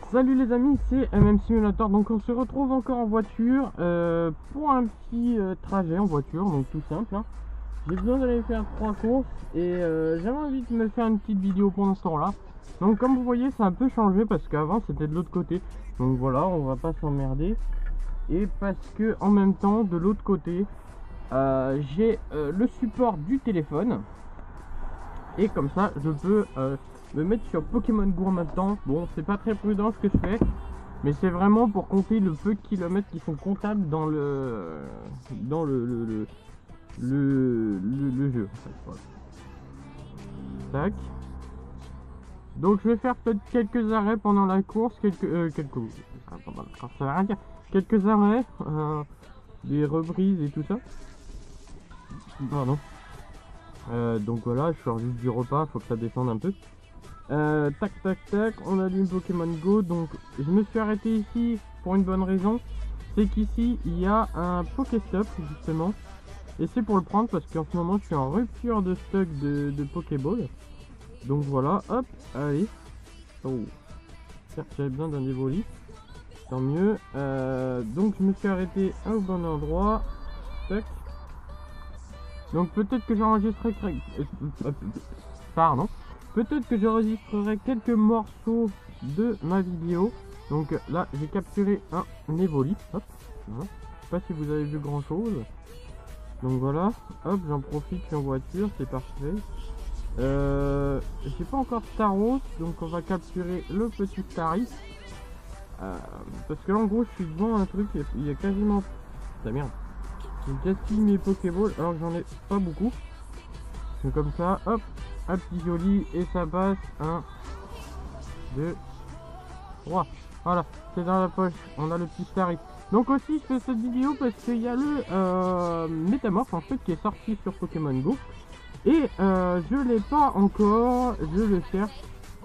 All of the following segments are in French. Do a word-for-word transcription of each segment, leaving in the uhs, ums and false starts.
Salut les amis, c'est M M Simulator. Donc on se retrouve encore en voiture euh, pour un petit euh, trajet en voiture, donc tout simple hein. J'ai besoin d'aller faire trois courses et euh, j'avais envie de me faire une petite vidéo pendant ce temps là. Donc comme vous voyez, ça a un peu changé parce qu'avant c'était de l'autre côté. Donc voilà, on va pas s'emmerder. Et parce que en même temps de l'autre côté euh, j'ai euh, le support du téléphone. Et comme ça je peux euh, me mettre sur Pokémon Go en même temps. Bon, c'est pas très prudent ce que je fais, mais c'est vraiment pour compter le peu de kilomètres qui sont comptables dans le dans le le, le, le, le, le jeu en fait, voilà. Tac. Donc je vais faire peut-être quelques arrêts pendant la course, quelques euh, quelques ça va rien dire. Quelques arrêts, euh, des reprises et tout ça. Pardon. Euh, donc voilà, je sors juste du repas, faut que ça descende un peu. Euh, tac tac tac, on allume Pokémon Go. Donc je me suis arrêté ici pour une bonne raison, c'est qu'ici il y a un Pokéstop justement, et c'est pour le prendre parce qu'en ce moment je suis en rupture de stock de, de Pokéball. Donc voilà, hop, allez. Oh, certes j'avais besoin d'un évoli, tant mieux. Euh, donc je me suis arrêté au bon endroit. Tac. Donc peut-être que j'enregistrerai pardon peut-être que j'enregistrerai quelques morceaux de ma vidéo. Donc là j'ai capturé un évoli, hop, voilà. Je sais pas si vous avez vu grand chose. Donc voilà, hop, j'en profite, je suis en voiture, c'est parfait. Euh, j'ai pas encore Staros, donc on va capturer le petit Staris. Euh, parce que là en gros je suis devant un truc, il y a quasiment... Ah merde. J'ai gaspillé mes Pokéballs alors que j'en ai pas beaucoup. C'est comme ça, hop, un petit joli et ça passe. un, deux, trois. Voilà, c'est dans la poche, on a le petit Staris. Donc aussi je fais cette vidéo parce qu'il y a le euh, Métamorphe en fait qui est sorti sur Pokémon Go. Et euh, je l'ai pas encore, je le cherche.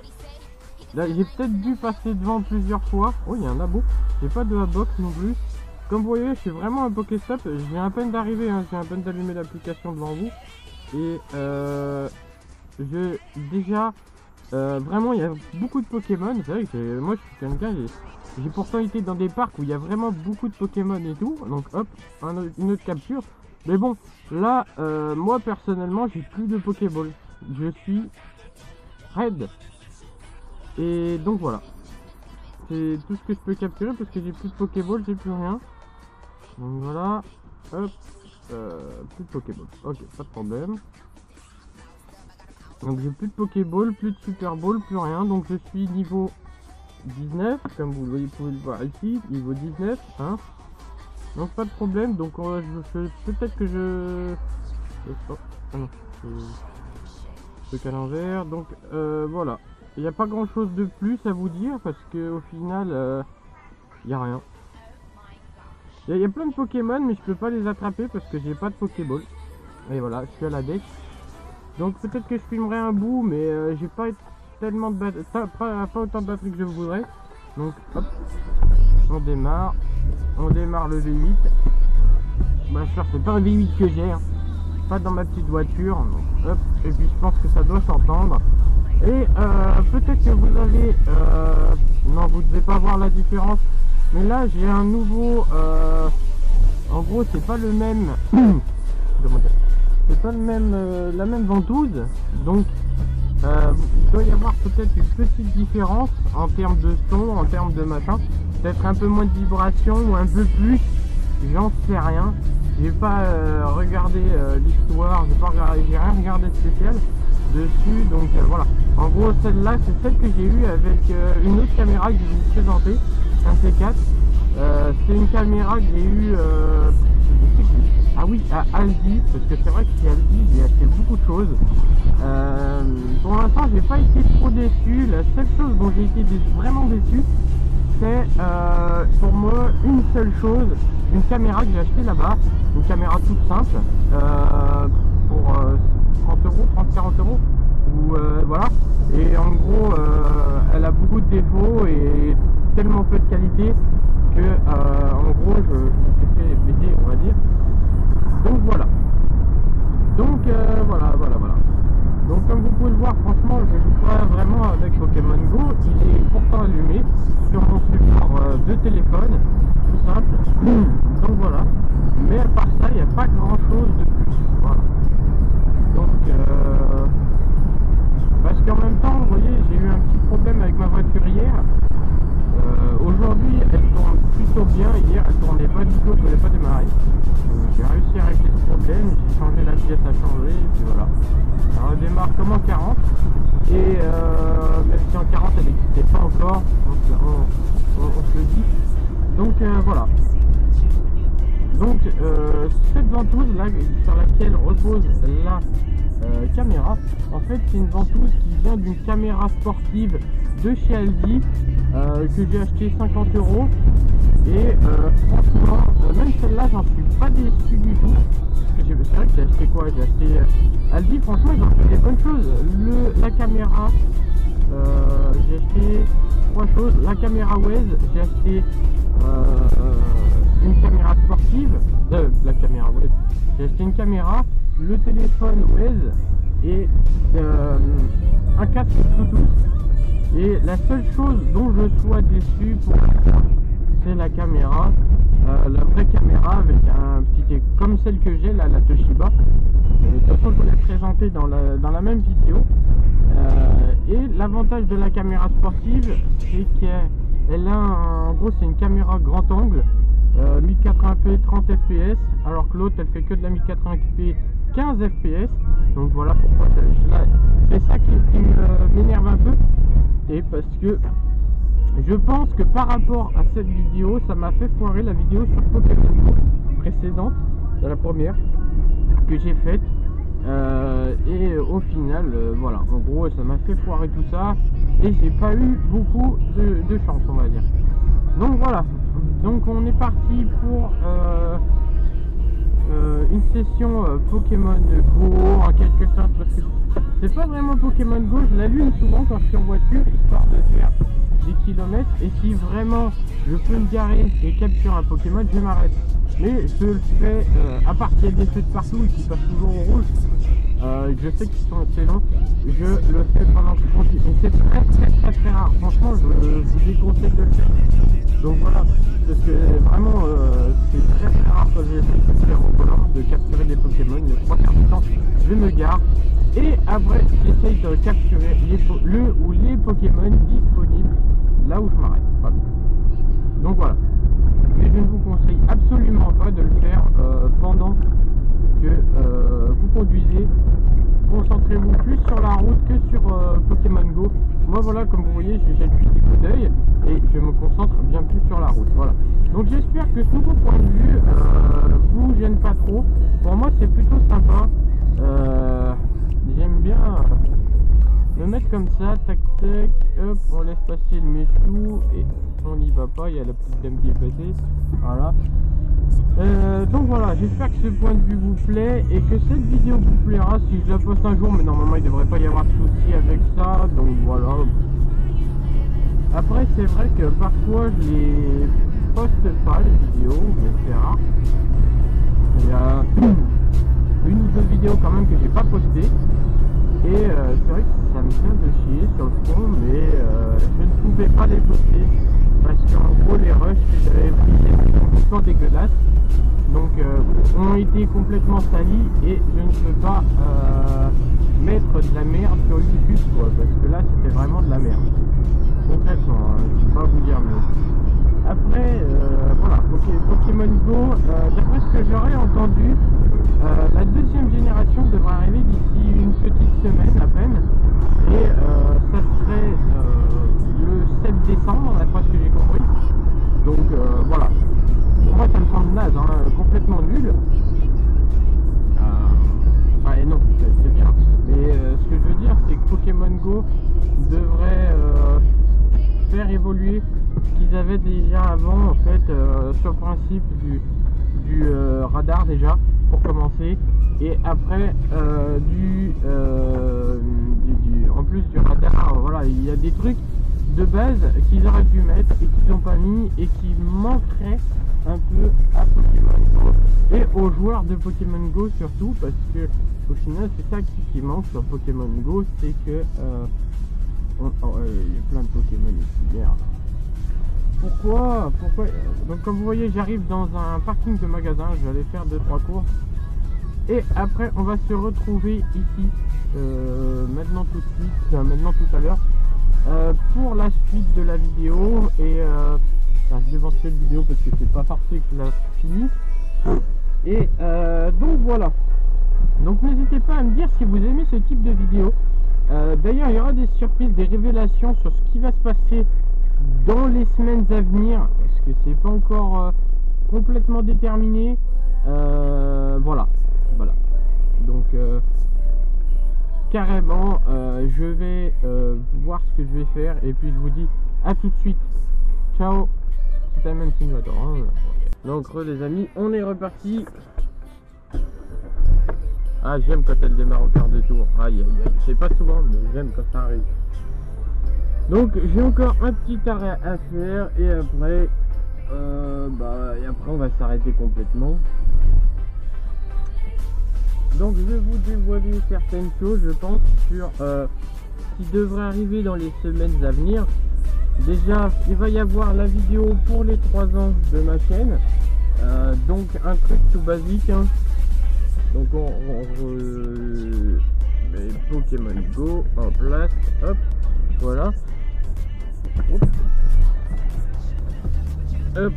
Là j'ai peut-être dû passer devant plusieurs fois. Oh, il y a un labo, j'ai pas de box non plus. Comme vous voyez, je suis vraiment un Pokéstop. Je viens à peine d'arriver, hein. Je viens à peine d'allumer l'application devant vous. Et euh, je déjà euh, vraiment il y a beaucoup de Pokémon. C'est vrai que moi je suis quelqu'un, j'ai pourtant été dans des parcs où il y a vraiment beaucoup de Pokémon et tout. Donc hop, un, une autre capture. Mais bon, là, euh, moi personnellement, j'ai plus de Pokéball. Je suis raid. Et donc voilà. C'est tout ce que je peux capturer parce que j'ai plus de Pokéball, j'ai plus rien. Donc voilà, hop, euh, plus de Pokéball, ok, pas de problème. Donc j'ai plus de Pokéball, plus de Super Ball, plus rien. Donc je suis niveau dix-neuf, comme vous voyez, vous pouvez le voir ici, niveau dix-neuf, hein. Donc pas de problème, donc on va, je, peut-être que je... Oh, ah non, c'est ce qu'à l'envers, donc euh, voilà. Il n'y a pas grand chose de plus à vous dire parce que au final, il euh, n'y a rien. Il y, y a plein de Pokémon mais je peux pas les attraper parce que j'ai pas de Pokéball. Et voilà, je suis à la deck. Donc peut-être que je filmerai un bout mais euh, j'ai pas tellement de batterie, pas, pas, pas autant de batterie que je voudrais. Donc hop, on démarre. On démarre le V huit. Bah j'espère que c'est pas un V huit que j'ai, hein. Pas dans ma petite voiture. Donc, hop, et puis je pense que ça doit s'entendre. Et euh, peut-être que vous avez... Euh, non, vous ne devez pas voir la différence. Mais là, j'ai un nouveau... Euh, en gros, c'est pas le même... c'est pas le même, euh, la même ventouse. Donc, euh, il doit y avoir peut-être une petite différence en termes de son, en termes de machin. Peut-être un peu moins de vibration ou un peu plus. J'en sais rien. J'ai pas euh, regardé euh, l'histoire. J'ai pas regardé, j'ai rien regardé de spécial dessus, donc euh, voilà. En gros, celle-là, c'est celle que j'ai eue avec euh, une autre caméra que je vais vous présenter, un C quatre. Euh, c'est une caméra que j'ai eue, euh, ah oui, à Aldi, parce que c'est vrai que chez Aldi, j'ai acheté beaucoup de choses. Euh, pour l'instant, j'ai pas été trop déçu. La seule chose dont j'ai été déçu, vraiment déçu, c'est euh, pour moi une seule chose, une caméra que j'ai achetée là-bas, une caméra toute simple, euh, pour euh, trente euros, trente à quarante euros, ou euh, voilà. Et en gros, euh, elle a beaucoup de défauts et tellement peu de qualité que, euh, en gros, je, je me suis fait baiser, on va dire. Donc voilà. Donc euh, voilà, voilà, voilà. Donc comme vous pouvez le voir, franchement, je joue pas vraiment avec Pokémon Go. Il est pourtant allumé sur de téléphone, tout simple. Donc voilà. Mais à part ça, il n'y a pas grand chose de plus. Voilà. Donc, euh, parce qu'en même temps, vous voyez, j'ai eu un petit problème avec ma voiture hier. Euh, Aujourd'hui, elle tourne plutôt bien. Hier, elle tournait pas du tout, elle ne voulait pas démarrer. J'ai réussi à régler ce problème, j'ai changé la pièce à changer, et puis voilà. Alors, elle démarre comme en quarante. Et euh, même si en quarante, elle n'existait pas encore, on, on, on, on se le dit. Donc euh, voilà. Donc euh, cette ventouse là sur laquelle repose la euh, caméra, en fait c'est une ventouse qui vient d'une caméra sportive de chez Aldi euh, que j'ai acheté cinquante euros. Et euh, franchement, euh, même celle-là j'en suis pas déçu du tout. C'est vrai que j'ai acheté quoi? J'ai acheté euh, Aldi, franchement ils ont fait des bonnes choses. Le, la caméra, euh, j'ai acheté trois choses. La caméra Waze, j'ai acheté euh, une caméra sportive, euh, la caméra Waze, j'ai acheté une caméra, le téléphone Waze et euh, un casque Bluetooth. Et la seule chose dont je sois déçu pour c'est la caméra, euh, la vraie caméra avec un petit, comme celle que j'ai là, la Toshiba. De toute façon, je vous l'ai présentée dans la, dans la même vidéo. Euh, et l'avantage de la caméra sportive, c'est qu'elle a un, en gros, c'est une caméra grand angle, euh, mille quatre-vingts p trente F P S, alors que l'autre elle fait que de la mille quatre-vingts p quinze F P S. Donc voilà pourquoi c'est ça qui, qui m'énerve un peu. Et parce que je pense que par rapport à cette vidéo, ça m'a fait foirer la vidéo sur Pokémon Go précédente, de la première que j'ai faite. Euh, et au final, euh, voilà, en gros, ça m'a fait foirer tout ça. Et j'ai pas eu beaucoup de, de chance, on va dire. Donc voilà. Donc on est parti pour euh, euh, une session euh, Pokémon Go en quelque sorte. Parce que c'est pas vraiment Pokémon Go, je l'allume souvent quand je suis en voiture, histoire de faire des kilomètres, et si vraiment je peux me garer et capturer un Pokémon, je m'arrête. Mais je le fais, euh, à part qu'il y a des feux de partout et qui passent toujours au rouge, euh, je sais qu'ils sont assez longs, je le fais pendant que je conduis. Et c'est très très très très rare, franchement je, je vous déconseille de le faire. Donc voilà, parce que vraiment euh, c'est très très rare quand j'ai fait de faire au volant, de capturer des Pokémon. Le trois quarts du temps, je me gare. Et après, j'essaye de capturer les, le ou les Pokémon disponibles là où je m'arrête. Voilà. Donc voilà. Mais je ne vous conseille absolument pas de le faire euh, pendant que euh, vous conduisez. Concentrez-vous plus sur la route que sur euh, Pokémon Go. Moi voilà, comme vous voyez, j'ai juste des coups d'œil et je me concentre bien plus sur la route. Voilà. Donc j'espère que ce nouveau point de vue euh, vous gêne pas trop. Pour moi c'est plutôt sympa. Euh, J'aime bien me mettre comme ça, tac tac, hop, on laisse passer le méchou et on n'y va pas, il y a la petite dame qui est passée, voilà. Euh, donc voilà, j'espère que ce point de vue vous plaît et que cette vidéo vous plaira si je la poste un jour, mais normalement il ne devrait pas y avoir de soucis avec ça, donc voilà. Après c'est vrai que parfois je les poste pas les vidéos, mais c'est rare. Il y a une ou deux vidéos quand même que j'ai pas postées. Et euh, c'est vrai que ça me vient de chier sur le fond, mais euh, je ne pouvais pas les poster parce qu'en gros les rushs que j'avais pris étaient complètement dégueulasses, donc euh, ont été complètement salis et je ne peux pas euh, mettre de la merde sur YouTube quoi, parce que là c'était vraiment de la merde. Concrètement, hein, je ne peux pas vous dire mieux. Après, euh, voilà, Pokémon Go, euh, d'après ce que j'aurais entendu, euh, la deuxième génération devrait arriver d'ici une petite semaine à peine. Et euh, ça serait euh, le sept décembre, d'après ce que j'ai compris. Donc euh, voilà. Pour moi ça me semble naze, hein, complètement nul. Euh, ouais non, c'est bien. Mais euh, ce que je veux dire c'est que Pokémon Go devrait euh, faire évoluer ce qu'ils avaient déjà avant en fait euh, sur le principe du, du euh, radar déjà pour commencer, et après euh, du, euh, du, du en plus du radar, voilà, il y a des trucs de base qu'ils auraient dû mettre et qu'ils n'ont pas mis et qui manqueraient un peu à Pokémon Go et aux joueurs de Pokémon Go surtout, parce que au final c'est ça qui, qui manque sur Pokémon Go, c'est que euh, on, oh, il y a plein de Pokémon ici, merde. pourquoi pourquoi donc comme vous voyez, j'arrive dans un parking de magasin, je vais aller faire deux trois courses et après on va se retrouver ici euh, maintenant tout de suite, enfin, maintenant tout à l'heure euh, pour la suite de la vidéo. Et euh, enfin, je vais lancer la vidéo parce que c'est pas parfait que je la finis. Et euh, donc voilà, donc n'hésitez pas à me dire si vous aimez ce type de vidéo. Euh, d'ailleurs il y aura des surprises, des révélations sur ce qui va se passer dans les semaines à venir, parce que c'est pas encore euh, complètement déterminé. Euh, voilà, voilà. Donc euh, carrément, euh, je vais euh, voir ce que je vais faire et puis je vous dis à tout de suite. Ciao. C'est un même simulateur. Hein. Donc les amis, on est reparti. Ah, j'aime quand elle démarre au quart de tour. Aïe aïe aïe, c'est pas souvent, mais j'aime quand ça arrive. Donc j'ai encore un petit arrêt à faire et après, euh, bah, et après on va s'arrêter complètement. Donc je vais vous dévoiler certaines choses, je pense, sur euh, ce qui devrait arriver dans les semaines à venir. Déjà, il va y avoir la vidéo pour les trois ans de ma chaîne. Euh, donc un truc tout basique. Hein. Donc on, on re... met Pokémon Go en place. Hop, voilà. Hop. Hop.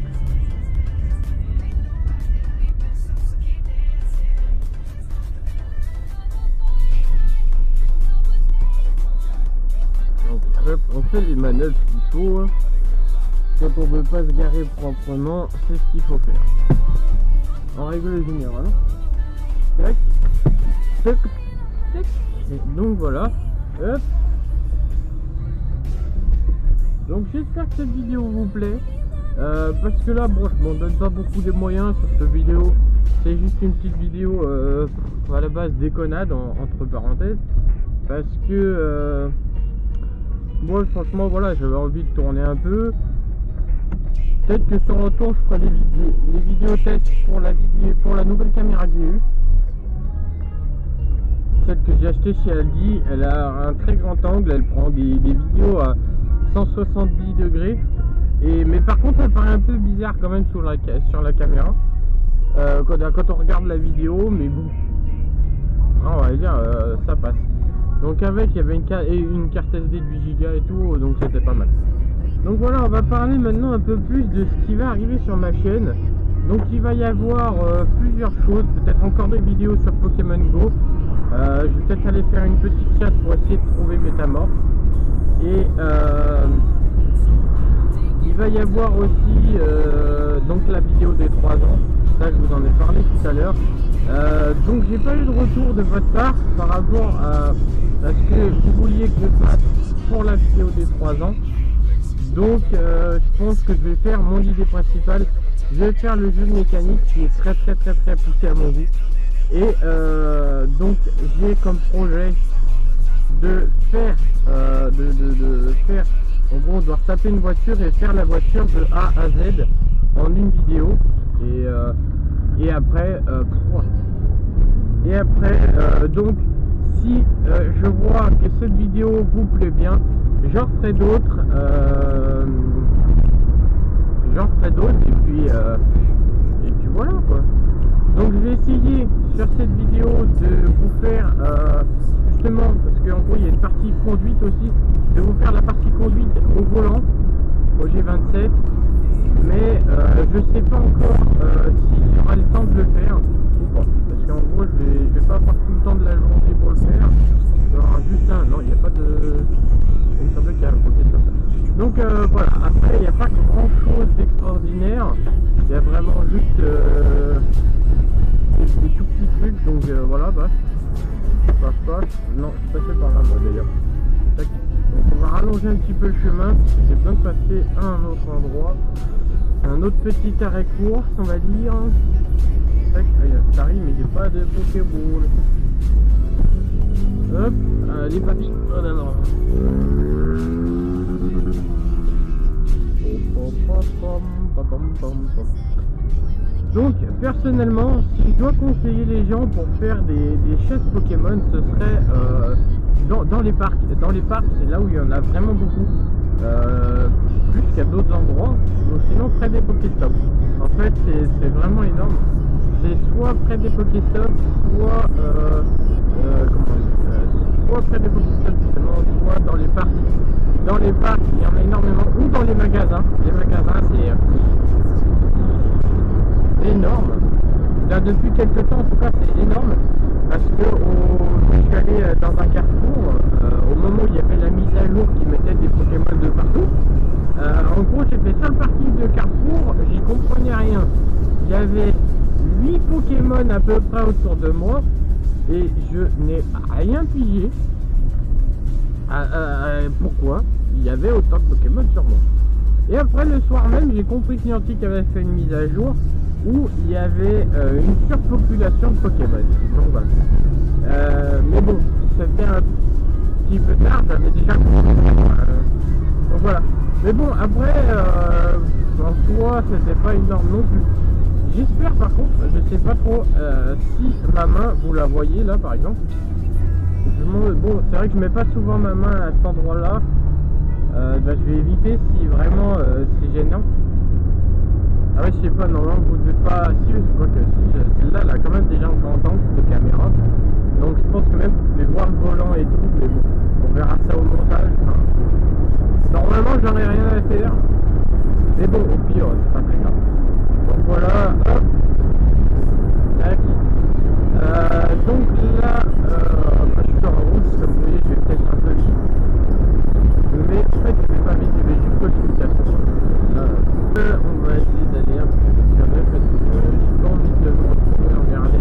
Donc hop, on fait les manœuvres qu'il faut. Hein. Quand on ne veut pas se garer proprement, c'est ce qu'il faut faire. En règle générale. Tac. Tac. Tac. Et donc voilà. Hop. Donc j'espère que cette vidéo vous plaît. Euh, parce que là, bon, je m'en donne pas beaucoup de moyens sur cette vidéo. C'est juste une petite vidéo euh, à la base déconnade, en, entre parenthèses. Parce que euh, moi franchement voilà, j'avais envie de tourner un peu. Peut-être que sur le retour je ferai les, les, les vidéos tests pour la vidéo, pour la nouvelle caméra que j'ai eue. Celle que j'ai achetée chez Aldi, elle a un très grand angle, elle prend des, des vidéos à cent soixante-dix degrés. Et, mais par contre elle paraît un peu bizarre quand même sur la, sur la caméra euh, quand, quand on regarde la vidéo, mais bon, on va dire euh, ça passe. Donc avec il y avait une, une carte S D de huit giga et tout, donc c'était pas mal. Donc voilà, on va parler maintenant un peu plus de ce qui va arriver sur ma chaîne. Donc il va y avoir euh, plusieurs choses, peut-être encore des vidéos sur Pokémon Go. Euh, je vais peut-être aller faire une petite chasse pour essayer de trouver Métamorph. Et euh, il va y avoir aussi euh, donc la vidéo des trois ans. Ça je vous en ai parlé tout à l'heure. Euh, donc j'ai pas eu de retour de votre part par rapport à, à ce que vous vouliez que je fasse pour la vidéo des trois ans. Donc euh, je pense que je vais faire mon idée principale. Je vais faire le jeu de mécanique qui est très très très très poussé à mon goût. Et euh, donc j'ai comme projet de faire euh, de, de, de faire en gros on doit taper une voiture et faire la voiture de A à Z en une vidéo. Et, euh, et après euh, et après euh, donc si euh, je vois que cette vidéo vous plaît bien, j'en ferai d'autres euh, j'en ferai d'autres et puis euh, et puis voilà quoi. Donc je vais essayer sur cette vidéo de vous faire euh, justement, parce qu'en gros il y a une partie conduite aussi, de vous faire la partie conduite au volant au G vingt-sept, mais euh, je sais pas encore euh, si j'aurai le temps de le faire ou pas, parce qu'en gros je vais, je vais pas avoir tout le temps de la journée pour le faire. Il y aura juste un, non il n'y a pas de... il me semble qu'il y a un côté comme ça. Donc euh, voilà, après il n'y a pas grand chose d'extraordinaire, il y a vraiment juste euh, des, des tout petits trucs, donc euh, voilà, bah, passe pas, non, je suis passé par là moi d'ailleurs. Donc on va rallonger un petit peu le chemin, j'ai besoin de passer à un autre endroit, un autre petit arrêt course on va dire. Tac, ça arrive mais j'ai pas de Pokéball. Hop, allez papy, oh non non. Donc personnellement, si je dois conseiller les gens pour faire des, des chasses Pokémon, ce serait euh, dans, dans les parcs. Dans les parcs, c'est là où il y en a vraiment beaucoup. Euh, plus qu'à d'autres endroits, ou sinon près des Pokéstops. En fait, c'est vraiment énorme. C'est soit près des Pokéstops, soit, euh, euh, comment, euh, soit près des Pokéstops justement, soit dans les parcs. Dans les parcs, il y en a énormément, ou dans les magasins. Les magasins, c'est euh, énorme. Là, depuis quelques temps, en tout cas, c'est énorme. Parce que au, je suis allé dans un carrefour, euh, au moment où il y avait la mise à jour qui mettait des Pokémon de partout. Euh, en gros, j'ai fait cinq parties de carrefour, j'y comprenais rien. Il y avait huit Pokémon à peu près autour de moi et je n'ai rien pillé. Euh, euh, pourquoi il y avait autant de Pokémon sur moi? Et après, le soir même, j'ai compris que Niantic avait fait une mise à jour où il y avait euh, une surpopulation de Pokémon. Donc voilà. Euh, mais bon, c'était un petit peu tard, j'avais déjà compris. Euh, donc voilà. Mais bon, après, euh, en soi, c'était pas énorme non plus. J'espère par contre, je sais pas trop euh, si ma main, vous la voyez là par exemple. Je bon, c'est vrai que je mets pas souvent ma main à cet endroit-là. Euh, bah, je vais éviter si vraiment euh, c'est gênant. Ah ouais, je sais pas, normalement vous devez pas. Si, je crois que si, celle-là, elle a quand même déjà un grand angle de caméra. Donc je pense que même vous pouvez voir le volant et tout, mais bon, on verra ça au montage. Hein. Normalement, j'en ai rien à faire. Mais bon, au pire, c'est pas très grave. Donc voilà, hop. Tac. Euh, donc là, euh, bah, je suis sur la route, comme vous voyez, je vais peut-être un peu vite. Mais en fait, je vais pas vite, je vais juste consultation. Euh, on va essayer d'aller un peu plus jamais parce que euh, j'ai pas envie de me retrouver emmerdé.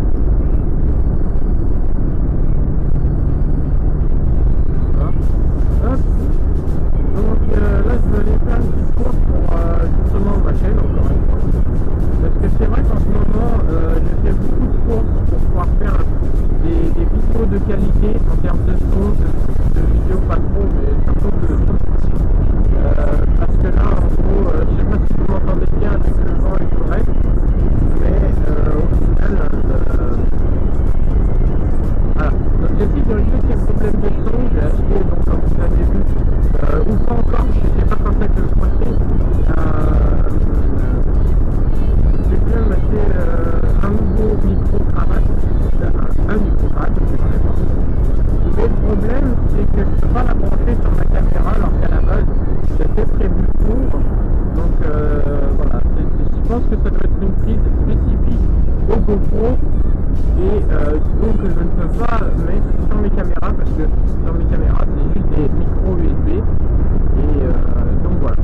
Voilà. Hop. Donc euh, là, je vais aller faire une petite course pour euh, justement ma chaîne, encore une fois. Parce que c'est vrai qu'en ce moment, euh, je fais beaucoup de courses pour pouvoir faire des, des vidéos de qualité en termes de son, de, de vidéos pas trop, mais surtout de son. Euh, parce que là, en gros, euh, je sais pas si vous m'entendez bien avec le vent et tout le reste, mais euh, au final, euh, voilà. Donc j'essaie de régler ces problèmes de son. J'ai acheté, donc comme vous avez vu, euh, ou pas encore, je sais pas quand ça que je le ferai. Euh, j'ai quand même acheté euh, un nouveau micro-cravate, un, un micro-cravate, je ne sais pas. Mais le problème, c'est que je ne peux pas la brancher sur ma caméra, alors qu'à la base, c'était prévu pour. Donc euh, voilà, je pense que ça doit être une prise spécifique au GoPro. Et euh, donc je ne peux pas mettre sur mes caméras, parce que sur mes caméras, c'est juste des micros U S B. Et euh, donc voilà.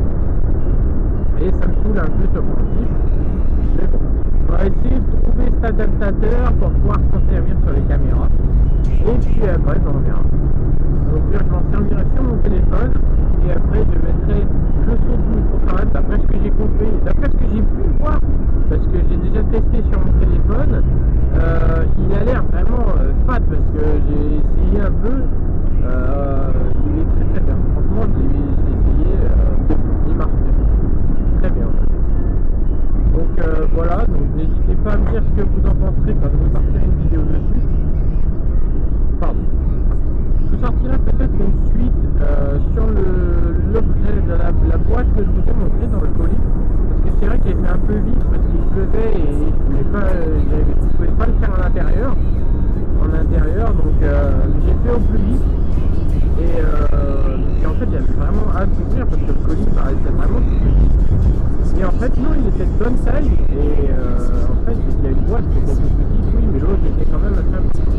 Et ça me saoule un peu ce principe. Mais bon, on va essayer de trouver cet adaptateur pour pouvoir s'en servir sur les caméras. Et puis après, ben, on verra. Donc là, je m'en servirai sur mon téléphone. Et après, je mettrai le son du micro-cravate. D'après ce que j'ai compris, d'après ce que j'ai pu voir, parce que j'ai déjà testé sur mon téléphone, euh, il a l'air vraiment euh, fat, parce que j'ai essayé un peu. Euh, il est très très bien. Franchement, je l'ai essayé. Euh, il marche bien. Très bien. Donc euh, voilà, donc n'hésitez pas à me dire ce que vous en penserez quand je vous sortirai une vidéo dessus. Pardon. Je vous sortirai peut-être une suite euh, sur l'objet de la, la boîte que je vous ai montré dans le colis. Parce que c'est vrai qu'elle était un peu vide parce qu'il pleuvait et je ne pouvais pas, je pouvais pas le faire à l'intérieur. En intérieur, donc euh, j'ai fait au plus vite. Et, euh, et en fait j'avais vraiment hâte d'ouvrir parce que le colis paraissait vraiment tout petit. Et en fait non, il était de bonne taille. Et euh, en fait il y a une boîte qui était plus petite, oui, mais l'autre était quand même assez petit.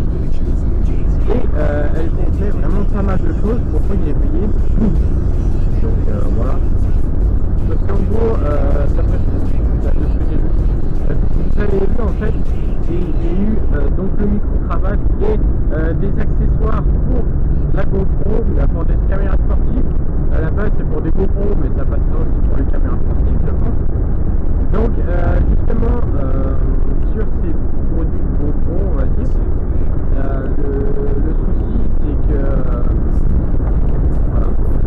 Et euh, elle contenait vraiment pas mal de choses pour que j'ai payé. Donc euh, voilà. Parce qu'en gros, euh, d'après ce que j'ai vu, vous avez vu en fait, j'ai eu euh, donc le micro-cravate et euh, des accessoires pour la GoPro, mais pour des caméras sportives. À la base c'est pour des GoPro, mais ça passe aussi pour les caméras sportives, je pense. Donc euh, justement, euh, sur ces produits GoPro, on va dire, euh, le, le souci c'est que euh, voilà,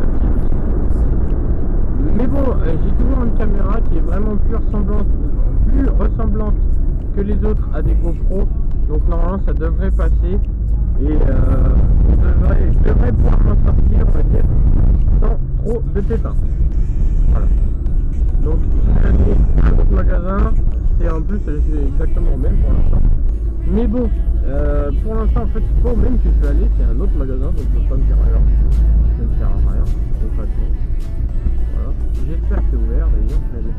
mais bon, euh, j'ai toujours une caméra qui est vraiment plus ressemblante, plus ressemblante que les autres à des GoPro, donc normalement ça devrait passer et euh, je, devrais, je devrais pouvoir m'en sortir, on va dire, sans trop de pépins. Voilà. Donc j'ai allé à un autre magasin, et en plus c'est exactement le même pour l'instant. Mais bon, euh, pour l'instant en fait c'est pas au même que je suis allé, c'est un autre magasin, donc je ne peux pas me dire rien. Ça ne sert à rien, concrètement. Voilà. J'espère que c'est ouvert d'ailleurs.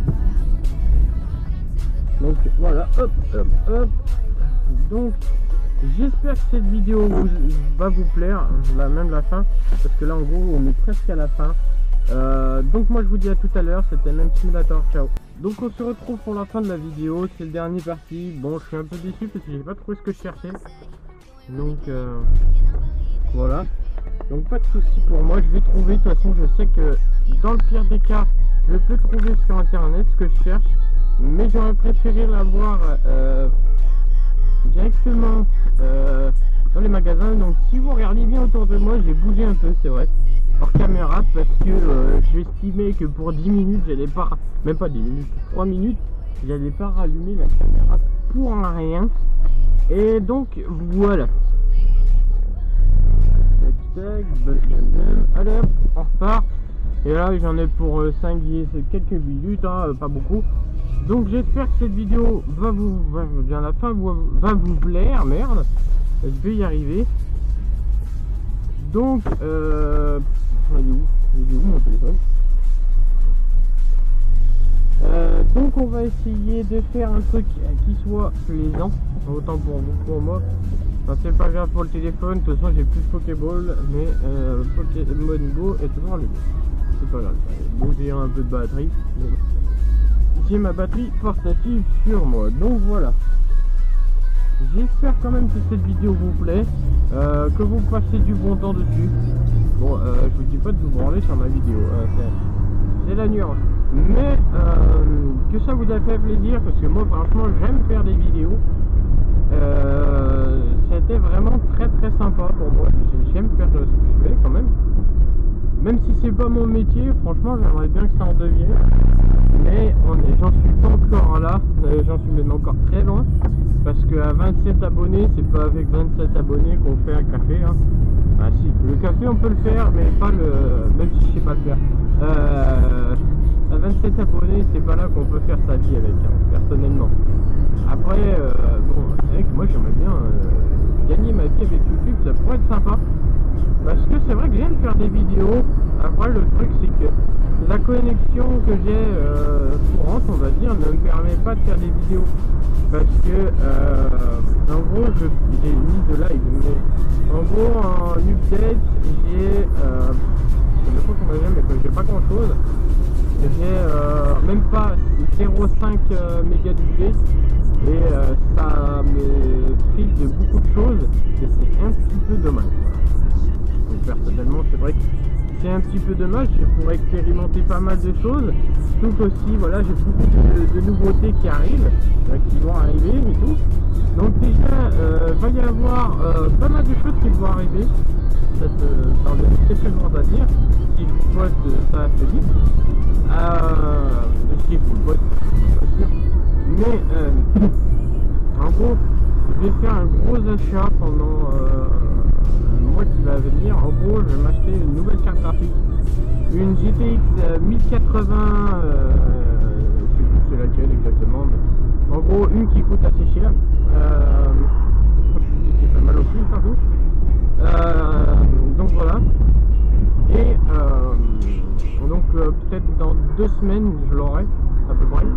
Donc voilà, hop, hop, hop. Donc j'espère que cette vidéo vous, va vous plaire, là, même la fin, parce que là en gros on est presque à la fin. Euh, donc moi je vous dis à tout à l'heure, c'était Même Simulator, ciao. Donc on se retrouve pour la fin de la vidéo, c'est le dernier parti. Bon, je suis un peu déçu parce que j'ai pas trouvé ce que je cherchais. Donc euh, voilà. Donc pas de souci pour moi, je vais trouver. De toute façon je sais que dans le pire des cas, je peux trouver sur internet ce que je cherche. Mais j'aurais préféré l'avoir euh, directement euh, dans les magasins. Donc si vous regardez bien autour de moi, j'ai bougé un peu, c'est vrai, hors caméra, parce que euh, j'estimais que pour dix minutes j'allais pas, même pas dix minutes, trois minutes, j'allais pas rallumer la caméra pour un rien. Et donc voilà. Allez hop, on repart. Et là j'en ai pour euh, cinq quelques minutes, hein, pas beaucoup. Donc j'espère que cette vidéo va vous, va, bien la fin va, va vous plaire, merde, je vais y arriver. Donc, euh, il est où, il est où mon téléphone? euh, Donc on va essayer de faire un truc qui soit plaisant, autant pour vous que pour moi. Enfin, c'est pas grave pour le téléphone, de toute façon j'ai plus de Pokéball, mais euh, Pokémon Go est toujours allumé. C'est pas grave, bon j'ai un peu de batterie, mais j'ai ma batterie portative sur moi, donc voilà. J'espère quand même que cette vidéo vous plaît, euh, que vous passez du bon temps dessus. Bon, euh, je vous dis pas de vous branler sur ma vidéo, euh, c'est la nuance, mais euh, que ça vous a fait plaisir, parce que moi franchement j'aime faire des vidéos. Euh, c'était vraiment très très sympa pour moi, j'aime faire ce que je fais quand même. Même si c'est pas mon métier, franchement j'aimerais bien que ça en devienne. Mais j'en suis pas encore là, euh, j'en suis même encore très loin. Parce qu'à vingt-sept abonnés, c'est pas avec vingt-sept abonnés qu'on fait un café. Hein. Ah si, le café on peut le faire, mais pas le. Même si je sais pas le faire. Euh, à vingt-sept abonnés, c'est pas là qu'on peut faire sa vie avec, hein, personnellement. Après, euh, bon, c'est vrai que moi j'aimerais bien euh, gagner ma vie avec YouTube, ça pourrait être sympa. Parce que c'est vrai que j'aime faire des vidéos. Après le truc c'est que la connexion que j'ai euh, courante, on va dire, ne me permet pas de faire des vidéos. Parce que euh, en gros j'ai mis de live, mais en gros en update j'ai euh, je sais pas combien j'ai, mais j'ai pas grand chose. J'ai euh, même pas zéro virgule cinq euh, mégas d'update et euh, ça me prive de beaucoup de choses et c'est un petit peu dommage. Donc personnellement c'est vrai que c'est un petit peu dommage, je pourrais expérimenter pas mal de choses, surtout aussi voilà j'ai beaucoup de, de nouveautés qui arrivent, euh, qui vont arriver et tout. Donc déjà euh, va y avoir euh, pas mal de choses qui vont arriver cette, euh, dans les quelques jours à venir, si je poste ça assez vite, euh, ce qui est cool, ouais, mais euh, en gros je vais faire un gros achat pendant euh, mois qui va venir. En gros je vais m'acheter une nouvelle carte graphique, une G T X euh, mille quatre-vingts, euh, je sais plus c'est laquelle exactement, mais en gros une qui coûte assez cher, euh, qui fait mal au cul surtout, euh, donc voilà. Et euh, donc euh, peut-être dans deux semaines je l'aurai à peu près.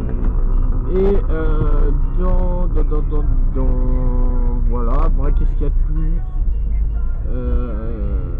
Et euh, dans, dans, dans, dans, dans voilà, après qu'est-ce qu'il y a de plus, euh,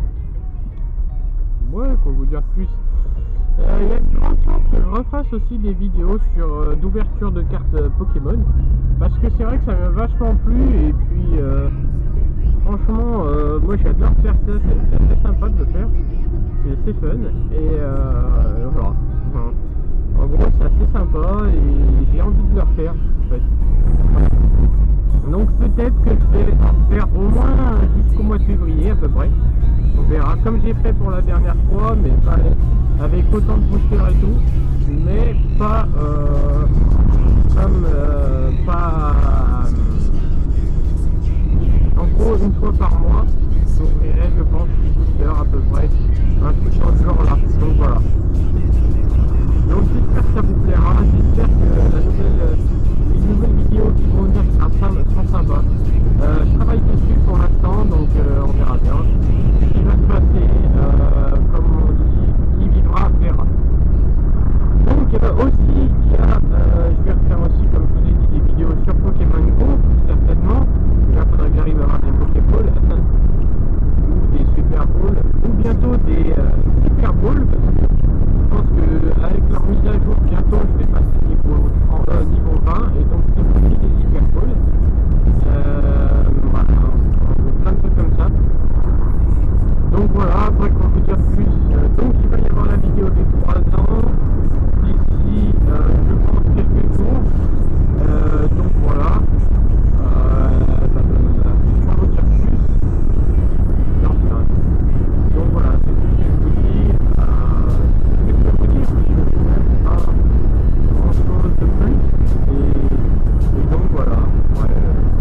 ouais, quoi vous dire plus, il euh, y a de grandes chances que je refasse aussi des vidéos sur euh, d'ouverture de cartes euh, Pokémon, parce que c'est vrai que ça m'a vachement plu, et puis euh, franchement euh, moi j'adore faire ça, c'est assez sympa de le faire, c'est fun, et euh, voilà. En gros c'est assez sympa et j'ai envie de le refaire en fait. Donc peut-être que je vais en faire au moins jusqu'au mois de février à peu près. On verra comme j'ai fait pour la dernière fois, mais pas avec autant de poussière et tout. Mais pas euh, comme euh, pas en gros une fois par mois. j'ouvrirai, je pense, dix heures à peu près, un truc dans ce genre là, donc voilà. Donc j'espère que ça vous plaira, j'espère que la nouvelle, les nouvelles vidéos qui vont venir sont sympas. Euh, je travaille dessus pour l'instant, donc euh, on verra bien ce qui va se passer, euh, comme on dit, qui vivra verra. Donc euh, aussi, il y a, euh, je vais refaire aussi, comme je vous ai dit, des vidéos sur Pokémon Go, certainement. Là, il faudrait que j'arrive à avoir des Pokéballs, ou des Super Balls, ou bientôt des euh, Super Balls, parce que je pense qu'avec leur mise à jour, bientôt je vais passer niveau, euh, niveau vingt, et donc c'est aussi des Super Balls. Euh, voilà, plein de trucs comme ça. Donc voilà, après qu'on peut dire plus, euh, donc il va y avoir la vidéo des trois ans, d'ici, euh, je pense, quelques jours. Euh, donc voilà. Euh, je vais vous dire plus. Non, c'est vrai. Donc voilà, c'est tout ce que je vous dis. Euh, c'est ce que je peux vous dire. Pas grand chose de plus. Et, et donc voilà. Ouais.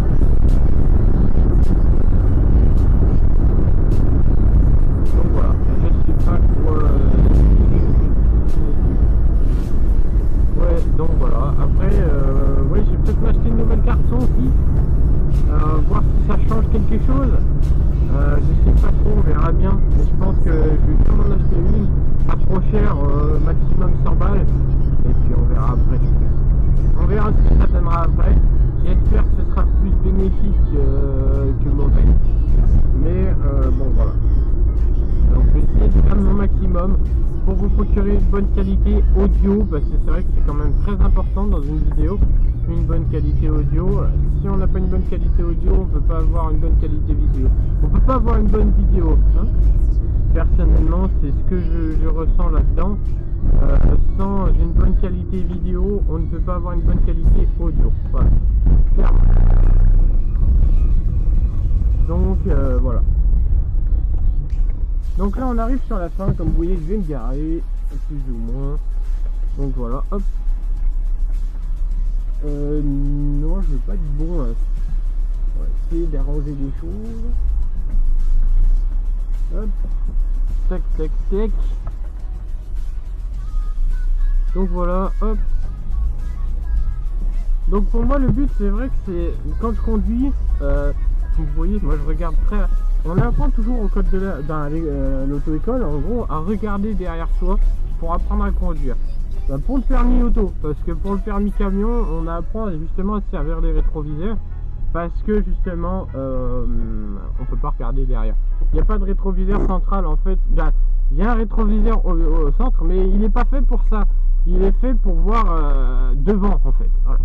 Donc voilà. Je sais pas quoi. Ouais, donc voilà. Après, euh, ouais, je vais peut-être m'acheter une nouvelle carte son aussi. Euh, voir si ça change quelque chose. Euh, je sais pas trop, on verra bien. Mais je pense que je vais bien m'en acheter une. Pas trop cher, euh, maximum cent balles. Et puis on verra après. On verra ce que ça donnera après. J'espère que ce sera plus bénéfique euh, que mauvais. Mais euh, bon voilà. Donc je vais essayer de faire mon maximum pour vous procurer une bonne qualité audio, parce que c'est vrai que c'est quand même très important dans une vidéo, une bonne qualité audio. Si on n'a pas une bonne qualité audio, on peut pas avoir une bonne qualité vidéo. On peut pas avoir une bonne vidéo, hein. Personnellement, c'est ce que je, je ressens là-dedans. Euh, sans une bonne qualité vidéo, on ne peut pas avoir une bonne qualité audio. Voilà, clairement. Donc euh, voilà. Donc là on arrive sur la fin, comme vous voyez je vais me garer, plus ou moins. Donc voilà, hop. Euh, non, je vais pas être bon. Hein. On va essayer d'arranger les choses. Hop. Tac, tac, tac. Donc voilà, hop. Donc pour moi le but c'est vrai que c'est quand je conduis, euh, vous voyez, moi je regarde très... On apprend toujours au code de la, dans l'auto-école, en gros, à regarder derrière soi pour apprendre à conduire. Ben, pour le permis auto, parce que pour le permis camion, on apprend justement à se servir des rétroviseurs, parce que justement, euh, on peut pas regarder derrière. Il n'y a pas de rétroviseur central en fait. Ben, il y a un rétroviseur au, au centre, mais il n'est pas fait pour ça. Il est fait pour voir euh, devant en fait. Voilà.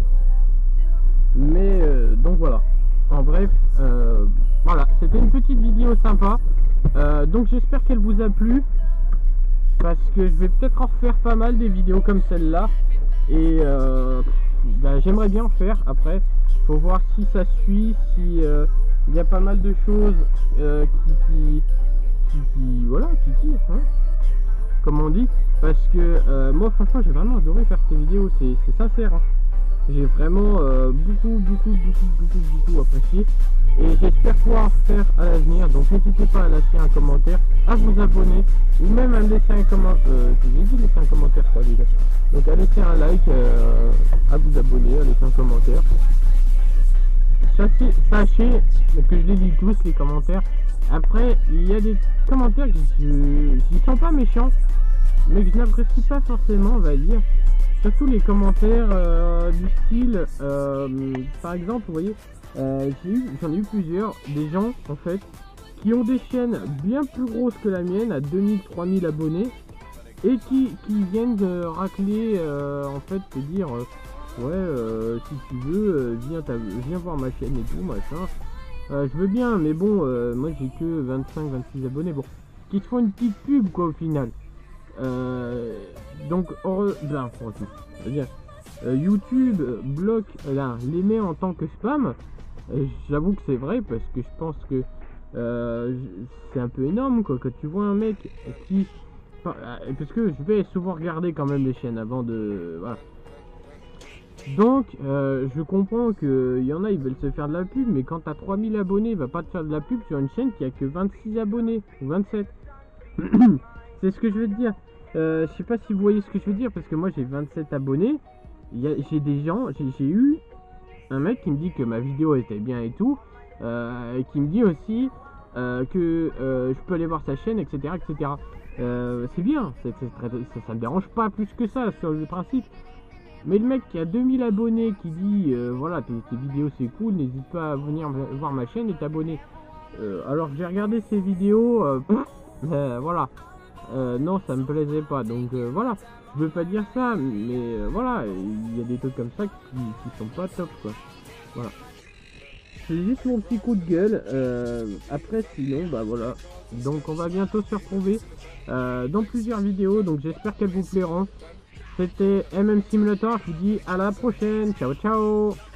Mais euh, donc voilà. En bref, euh, voilà, c'était une petite vidéo sympa. Euh, donc j'espère qu'elle vous a plu. Parce que je vais peut-être en refaire pas mal des vidéos comme celle-là. Et euh, bah, j'aimerais bien en faire. Après, faut voir si ça suit, si euh, il y a pas mal de choses euh, qui, qui, qui, qui, voilà, qui tirent, hein, comme on dit. Parce que euh, moi, franchement, j'ai vraiment adoré faire ces vidéos. C'est sincère. Hein. J'ai vraiment euh, beaucoup, beaucoup, beaucoup, beaucoup, beaucoup apprécié. Et j'espère pouvoir en faire à l'avenir. Donc n'hésitez pas à lâcher un commentaire, à vous abonner, ou même à me laisser un commentaire. Euh, je vous ai dit laisser un commentaire, quoi, les gars. Donc à laisser un like, euh, à vous abonner, à laisser un commentaire. Sachez, sachez que je les lis tous, les commentaires. Après, il y a des commentaires qui ne sont pas méchants, mais que je n'apprécie pas forcément, on va dire. Surtout les commentaires euh, du style, euh, par exemple, vous voyez, euh, j'en ai, ai eu plusieurs, des gens en fait, qui ont des chaînes bien plus grosses que la mienne, à deux mille, trois mille abonnés, et qui, qui viennent de racler, euh, en fait, te dire, euh, ouais, euh, si tu veux, euh, viens, viens voir ma chaîne et tout, machin. Euh, je veux bien, mais bon, euh, moi j'ai que vingt-cinq, vingt-six abonnés, bon, qui te font une petite pub, quoi, au final. Euh, donc, heureux, ben, c'est-à-dire, euh, YouTube bloque, là, les met en tant que spam. J'avoue que c'est vrai, parce que je pense que euh, c'est un peu énorme, quoi, quand tu vois un mec qui... Parce que je vais souvent regarder quand même les chaînes avant de... Voilà. Donc, euh, je comprends qu'il y en a, ils veulent se faire de la pub, mais quand t'as trois mille abonnés, il va pas te faire de la pub sur une chaîne qui a que vingt-six abonnés, ou vingt-sept. C'est ce que je veux te dire. Euh, je sais pas si vous voyez ce que je veux dire, parce que moi j'ai vingt-sept abonnés. J'ai des gens, j'ai eu un mec qui me dit que ma vidéo était bien et tout, euh, et qui me dit aussi euh, que euh, je peux aller voir sa chaîne, et cetera, et cetera. Euh, c'est bien, c'est, c'est très, ça, ça me dérange pas plus que ça sur le principe. Mais le mec qui a deux mille abonnés qui dit euh, voilà, tes, tes vidéos c'est cool, n'hésite pas à venir voir ma chaîne et t'abonner. Euh, alors que j'ai regardé ses vidéos, euh, euh, voilà. Euh, non, ça me plaisait pas, donc euh, voilà. Je veux pas dire ça, mais euh, voilà, il y a des trucs comme ça qui, qui sont pas top, quoi. Voilà. C'est juste mon petit coup de gueule. Euh, après, sinon, bah voilà. Donc, on va bientôt se retrouver euh, dans plusieurs vidéos, donc j'espère qu'elles vous plairont. C'était M M Simulator, je vous dis à la prochaine. Ciao, ciao.